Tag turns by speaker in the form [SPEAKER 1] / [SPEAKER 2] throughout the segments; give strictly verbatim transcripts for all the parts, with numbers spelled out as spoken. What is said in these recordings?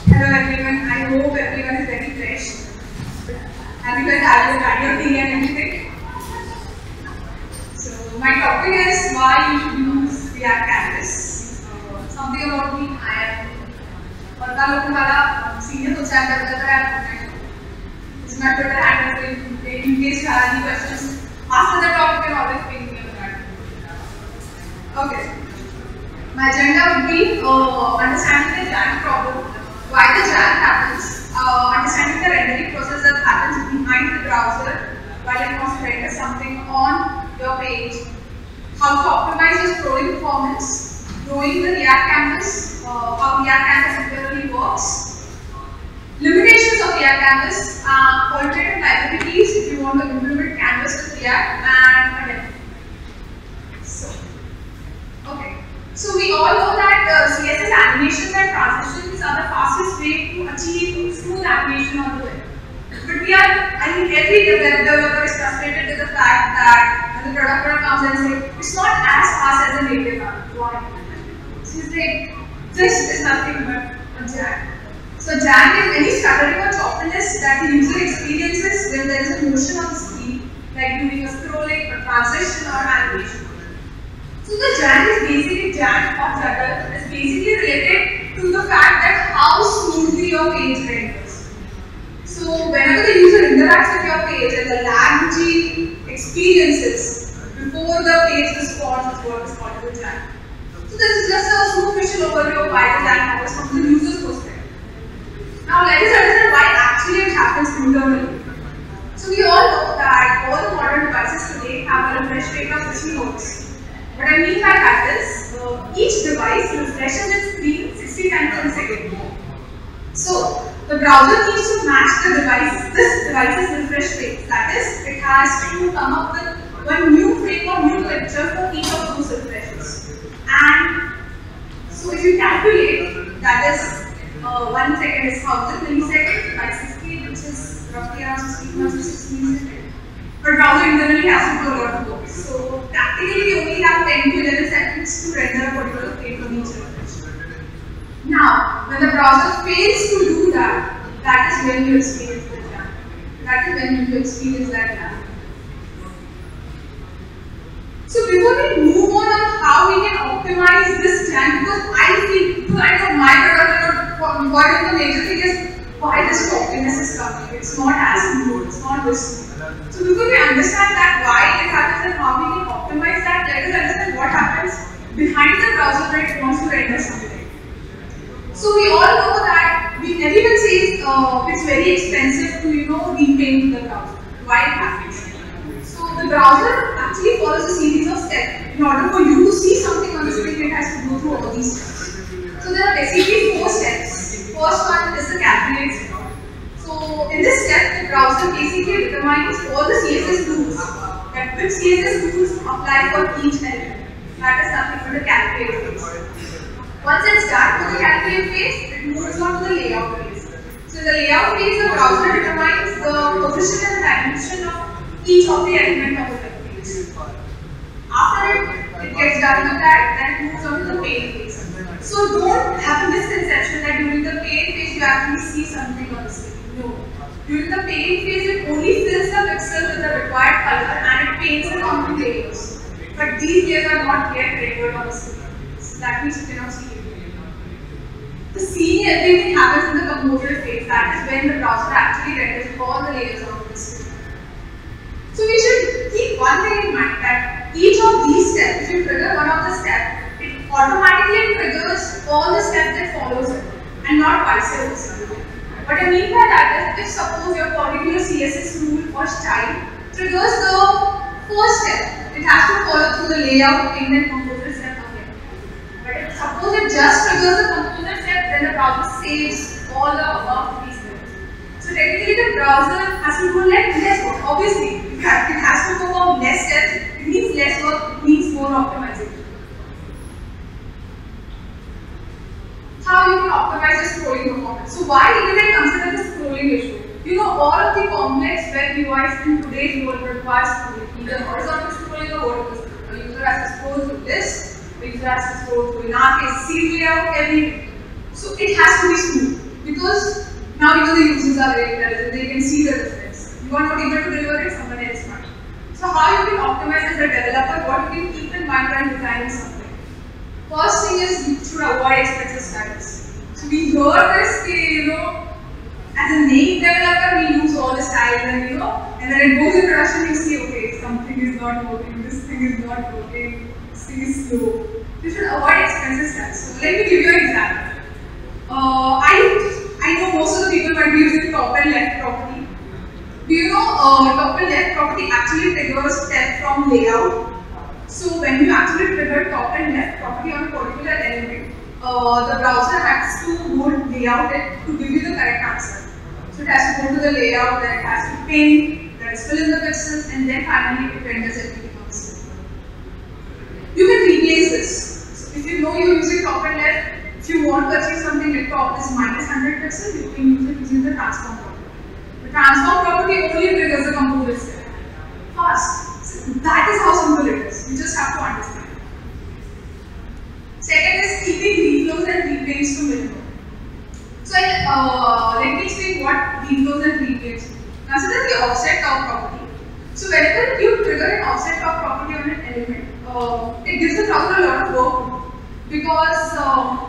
[SPEAKER 1] Hello everyone, I hope everyone is very fresh. Have you guys had your, had your tea and everything? So my topic is why you should use React Canvas. Uh, something about me, I am a senior full stack developer at Bookmyshow. This is my Twitter handle, so in case you have any questions after the talk, you can always ping me on that. Okay. My agenda would be uh, understanding the jank problem, why the jank happens, uh, understanding the rendering process that happens behind the browser while it wants to render something on your page, how to optimize your scrolling performance, knowing the React Canvas, uh, how React Canvas internally works, limitations of React Canvas, uh, alternative libraries if you want to implement Canvas with React, and again. So, okay. So we all know that uh, C S S animations and transitions are the fastest way to achieve smooth animation on the web. But we are, I think every web developer is frustrated with the fact that when the product owner comes and says, it's not as fast as a native app. Why? So he's like, this is nothing but a jank. So jank is any stuttering or choppiness that the user experiences when there is a motion on the screen, like doing a scrolling, a transition or animation. So the jank is basically, jank or juggle is basically related to the fact that how smoothly your page renders. So whenever the user interacts with your page and the lag which he experiences before the page responds is what is called the jank. So this is just a superficial overview of why the jank happens from the user's perspective. Now let us understand why actually it happens internally. So we all know that all the modern devices today have a refresh rate of sixty hertz. What I mean by that is, uh, each device refreshes its screen sixty times per second. So, the browser needs to match the device, this device's refresh rate. That is, it has to come up with one new frame or new picture for each of those refreshes. And so, if you calculate, that is, uh, one second is one thousand milliseconds by sixty, which is roughly around sixteen to sixteen milliseconds. But browser internally has to do a lot of work. So practically we only have ten to eleven seconds to render a particular frame from each refresh. Now, when the browser fails to do that, that is when you experience the jank. That is when you experience that jank. So before we move on on how we can optimize this jank, because I feel, because I know my product, what is the major thing is why this choppiness is coming. It's not as smooth, it's not this smooth. So before we understand that why it happens and how we can optimize that, let us understand what happens behind the browser when it wants to render something. So we all know that we, everyone says uh, it's very expensive to you know repaint the browser. Why it happens? So the browser actually follows a series of steps. In order for you to see something on the screen, it has to go through all these steps. So there are basically four steps. First one is the calculate step. So in this step, the browser basically determines all the C S S rules, that which C S S rules apply for each element. That is nothing but the calculate phase. Once it's done with the calculate phase, it moves on to the layout phase. So in the layout phase, the browser determines the position and dimension of each of the elements of the web page. After it, it gets done with that, then it moves on to the page phase. So don't have a misconception that during the page phase you actually see something on the screen. No. During the paint phase, it only fills the pixel with the required color and it paints it on the layers. But these layers are not yet rendered on the screen. So that means you cannot see it. The seeing everything happens in the composer phase. That is when the browser actually renders all the layers on the screen. So we should keep one thing in mind that each of these steps, if you trigger one of the steps, it automatically triggers all the steps that follows it and not vice versa. What I mean by that is, if suppose your particular C S S rule or style triggers the first step, it has to follow through the layout, paint and composer step again. But if suppose it just triggers the composer step, then the browser saves all the above three steps. So technically the browser has to do like less work. Obviously, if it has to perform less steps, it means less work, it means more optimization. How you can optimize the scrolling performance. So why even I consider the scrolling issue? You know, all of the complex web U Is in today's world require scrolling, either horizontal scrolling or vertical scrolling. A user has to scroll through this, the user has to scroll through in our case, C layout, everything. So it has to be smooth. because now even the users are very intelligent, they can see the difference. You are not able to deliver it, someone else might. So how you can optimize as a developer, what you can keep in mind while designing something. First thing is you should avoid expensive styles. So we hear this, you know, as a native developer, we use all the styles and you know, and then it goes in production, you see, okay, something is not working, this thing is not working, this thing is slow. You should avoid expensive styles. So let me give you an example. Uh, I I know most of the people might be using top and left property. Do you know uh, top and left property actually triggers step from layout? So when you actually trigger top and left property on a particular element, uh, the browser has to go layout it to give you the correct answer. So it has to go to the layout, then it has to paint, then fill in the pixels, and then finally it renders everything on the screen. You can replace this. So if you know you're using top and left, if you want to achieve something like top is minus one hundred pixels, you can use it using the transform property. The transform property only triggers the composer step. Fast. So that is how simple it is. You just have to understand. Second is keeping reflows and repaints to minimum. So uh, let me explain what reflows and repaints. Consider the offset top property. So whenever you trigger an offset top property on an element, uh, it gives the browser a lot of work because uh,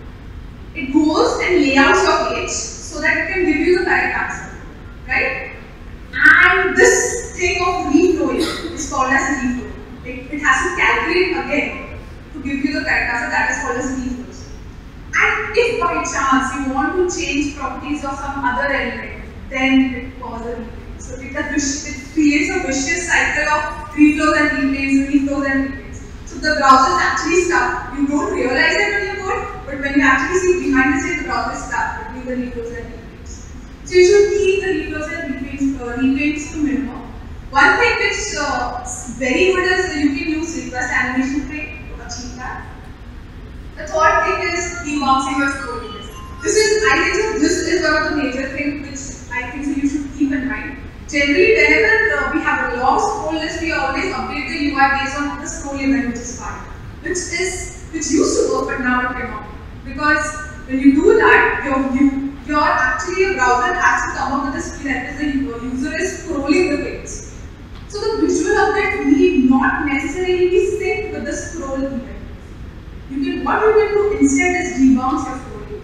[SPEAKER 1] it goes and layouts your page so that it can give you the correct answer, right? And this thing of reflowing is called as reflow. It, it has to calculate again to give you the correct answer. That is called as reflows. And if by chance you want to change properties of some other element, then it causes a repaint. So it, it creates a vicious cycle of reflows and repaints, reflows and repaints. So the browser is actually stuck. You don't realize it when you code, but when you actually see behind the scene, the browser is stuck between the reflows and repaints. So you should keep the reflows and repaints, uh, repaints to minimum. One thing which uh, is very good is you can use request animation frame to achieve that. The third thing is debouncing your scroll list. This is, I think, so this is one of the major things which I think so you should keep in mind. Generally, whenever uh, we have a long scroll list, we always update the U I based on the scroll event which is fine, which is which used to work, but now it cannot. Because when you do that, your you, your actually your browser has to come up with a screen that the user is scrolling the page. So the visual update need not necessarily be synced with the scroll event. You can what you can do instead is debounce your scroll event.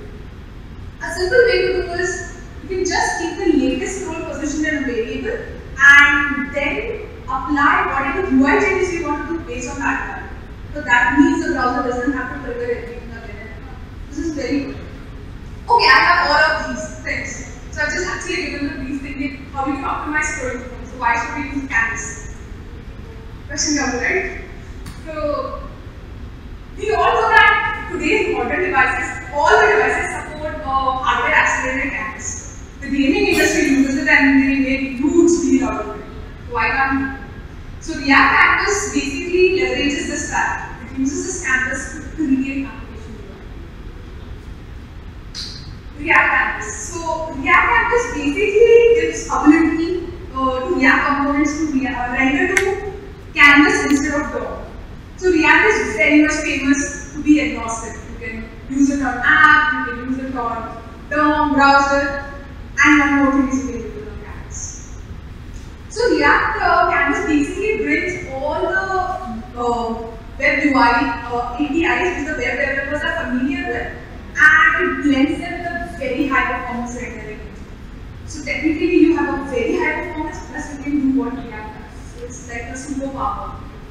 [SPEAKER 1] A simple way to do is you can just keep the latest scroll position in a variable and then apply whatever U I changes you want to do based on that value. So that means the browser doesn't have to trigger everything again. This is very good. Okay, I have all of these things. So I've just actually given them these things how we can optimize scrolling. So why should we use canvas? Question number, right? So we all know that today's modern devices, all the devices support uh, hardware accelerated canvas. The gaming industry uses it and they make huge deal out of it. Why can't we? So React Canvas basically leverages this fact. It uses this canvas to create application U I. React Canvas. So React Canvas basically gives ability uh, to React components to re uh, render to canvas instead of D O M. So React is very much famous to be agnostic. You can use it on app, you can use it on D O M, browser, and one more thing is you can use it on canvas. So React uh, Canvas basically brings all the uh, web U I uh, A P Is which the web developers are familiar with, and it blends them with a very high performance rendering. So technically you have a very high performance plus you can do what React does. So it's like a superpower.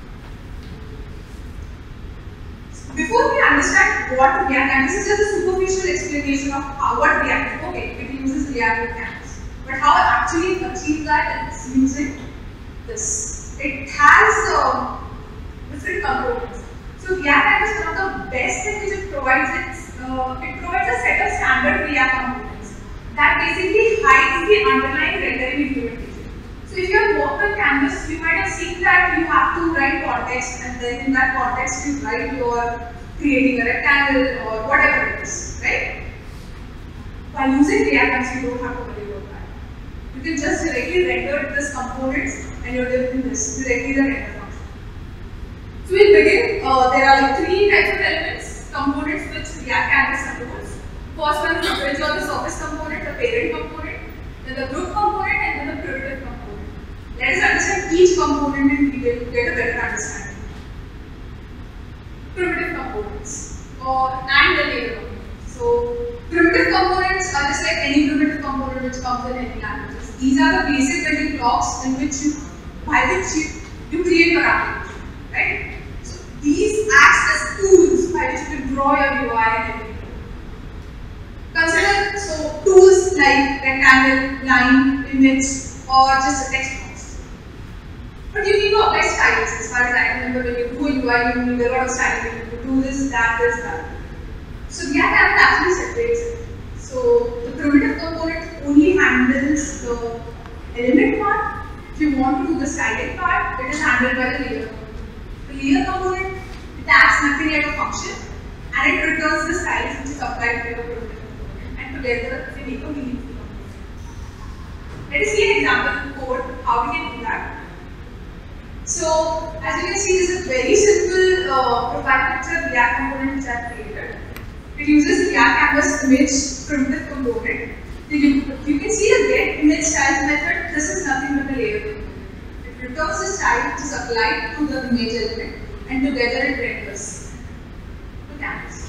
[SPEAKER 1] Before we understand what React Canvas is, just a superficial explanation of how what React is. Okay, it uses React Canvas, but how it actually achieves that is using this. It has uh, different components. So React Canvas is one of the best things which it provides. It's, uh, it provides a set of standard React components that basically hides the underlying rendering implementation. So if you have worked on Canvas, you might have seen that you have to write context, and then in that context you write your creating a rectangle or whatever it is, right? By using React Canvas, you don't have to worry about that. You can just directly render this components and you're doing this directly the render function. So we'll begin. Uh, there are like three types of elements, components which React Canvas supports. First one is the bridge or the surface component, the parent component, then the group component, and then the primitive component. Let us understand each component and we will get a better understanding. Primitive components or and the layer components. So primitive components are just like any primitive component which comes in any languages. These are the basic building blocks in which you by which you, you create your application, right? So these act as tools by which you can draw your U I and everything. Consider so tools like rectangle, line, image, or just a text box. But you need to apply styles. As far as I remember, when you do a U I, you need a lot of styling. You need to do this, that, this, that. So React Canvas actually separates it. So the primitive component only handles the element part. If you want to do the styling part, it is handled by the layer component. The layer component, it acts nothing like a function and it returns the styles which is applied to the primitive component, and together they make a meaningful component. Let us see an example code how we can do that. So as you can see, this is a very simple uh, profile picture React component which I have created. It uses React Canvas image primitive component. You, you can see the get image styles method. This is nothing but a layer component. It returns the style which is applied to the image element and together it renders the canvas.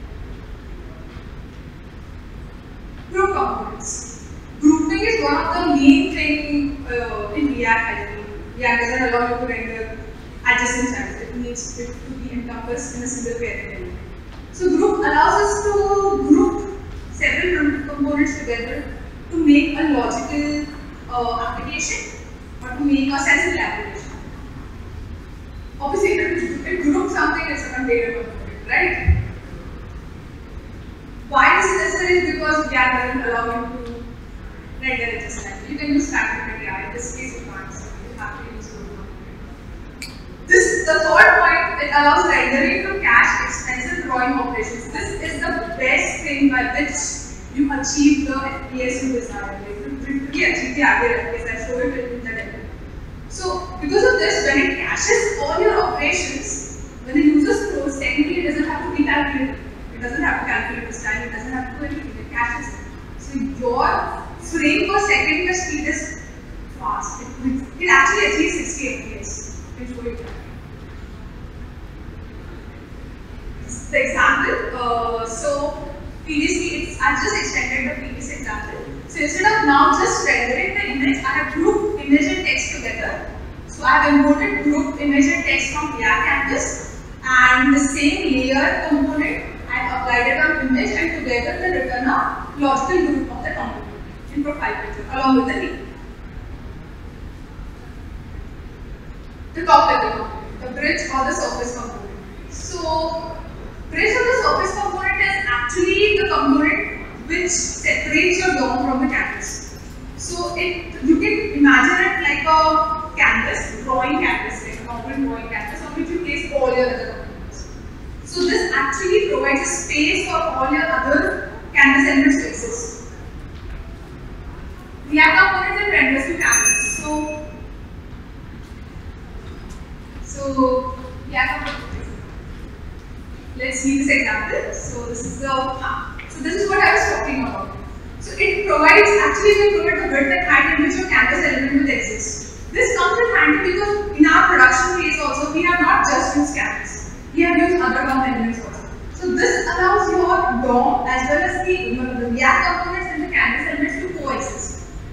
[SPEAKER 1] Group components. Grouping is one of the main things uh, in React. I think React doesn't allow you to render adjacent styles. It needs it to be encompassed in a single parent element. So group allows us to group several primitive components together to make a logical uh, application or to make a sensible application. Obviously, if you group something, it's a container component, right? Why this is necessary is because React doesn't allow you to render it just like that. You can use static media. In this case, you can't. So you have to use group component. This the third point. It allows rendering to cache expensive drawing operations. This is the best thing by which you achieve the F P S you desire. You literally achieve the ideal F P S. I showed it in the demo. So, because of this, when it caches all your operations, when the user scrolls, technically it doesn't have to recalculate. It doesn't have to calculate the style. It doesn't have to do anything. It caches it. So your frame per second per speed is fast. It, it actually achieves sixty F P S. I'll show you that. The example, uh, so previously it's, I just extended the previous example. So instead of now just rendering the image, I have grouped image and text together. So I have imported grouped image and text from React Canvas and the same layer component I have applied it on image and together they return a logical group of the component in profile picture along with the name. The top level component, the bridge or the surface component. So bridge or the surface component is actually the component which separates your D O M from the canvas. So it you can imagine it like a canvas, drawing canvas, like a component drawing canvas on which you place all your other components. So this actually provides a space for all your other canvas elements to exist. React components and renders to canvas. So, so React components. Let's see this example. So this is the ah, so this is what I was talking about. So it provides actually it will provide the width and height in which your canvas element will exist. This comes in handy because in our production phase also we have not just used canvas. We have used other D O M elements also. So this allows your D O M as well as the, the React components and the canvas elements to coexist.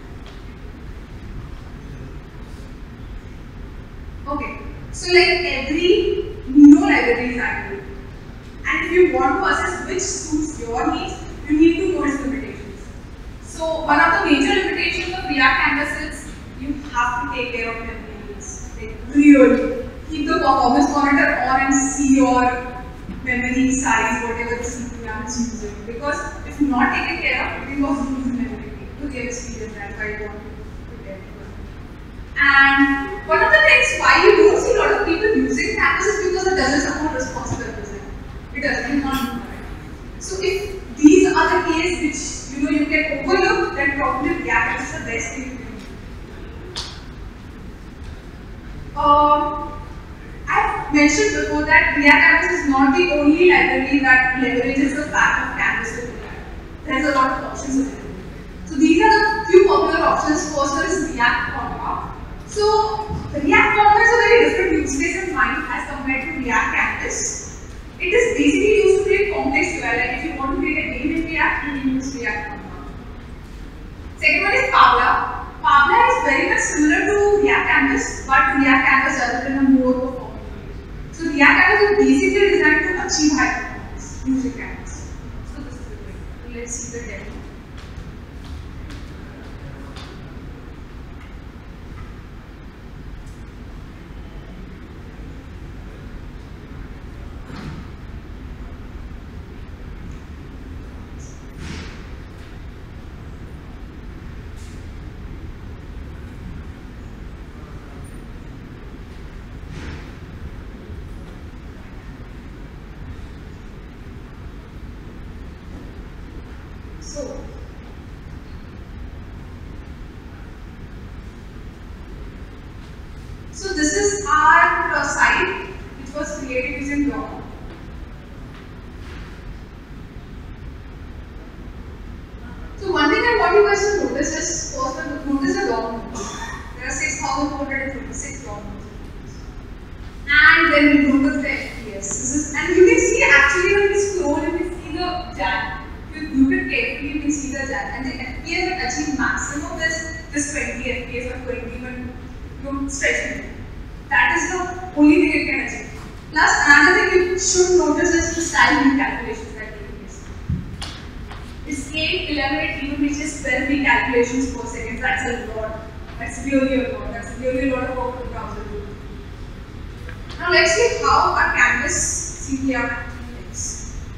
[SPEAKER 1] Okay. So like every new library is active. And if you want to assess which suits your needs, you need to know its limitations. So one of the major limitations of React Canvas is you have to take care of memory needs. Like really keep the performance monitor on and see your memory size, whatever the C P U is using. Because if not taken care of, it was losing memory. To give experience, that's why I want to get it. And one of the things why you don't see a lot of people using Canvas is because it doesn't support responsive web design. It doesn't not do that. So if these are the cases which you know you can overlook, then probably React is the best thing you can do. Um, I've mentioned before that React Canvas is not the only library that leverages the fact of Canvas with React. lot of options available. So these are the few popular options. First one is React Format. So React Format is a very different use case in mind as compared to React Canvas. It is basically used to create complex U I. Like if you want to create a game in React, you can use React Format. Second one is Pabla. Pabla is very much similar to React Canvas, but React Canvas does it in a more performant way. So React Canvas is basically designed to achieve high performance using Canvas. So this is the way. Let's see the demo. So, so this is our uh, site which was created using D O M. So one thing I want you guys to notice is, first notice the D O M nodes. There are six thousand four hundred thirty-six D O M nodes. And then we notice the F P S. This is, and you can see actually when we scroll and we see the jank. You can carefully you can see the jank, and the F P S that achieve maximum is this twenty F P S or twenty when you stretch it. That is the only thing it can achieve. Plus, another thing you should notice is the style recalculations that take place. It's eight, eleven, it even reaches twelve recalculations per second. That's a lot. That's really a lot. That's really a lot of work for the browser to do. Now let's see how our canvas C P R actually looks.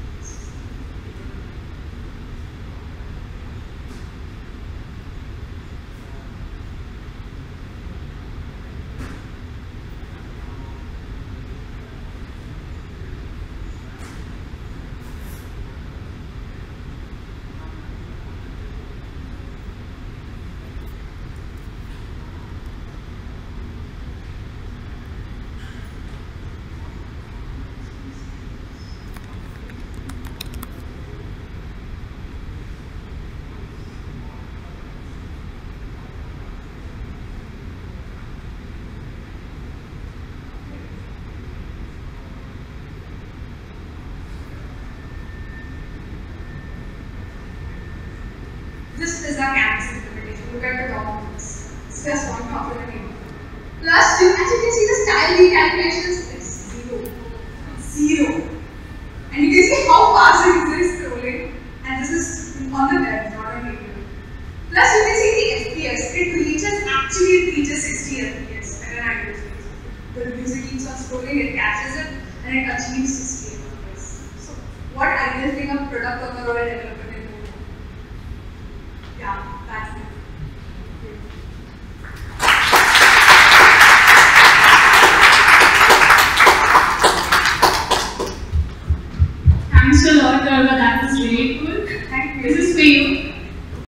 [SPEAKER 1] This is our canvas implementation. Look at the documents. It's just one document. Plus, you, as you can see the style recalculations, it's zero. Zero. And you can see how fast the user is scrolling. And this is on the web, not on native. Plus, you can see the F P S. It reaches, actually it reaches sixty F P S at an ideal state. The user keeps on scrolling, it catches it, and it achieves sixty F P S. So, what ideal thing a product owner or a developer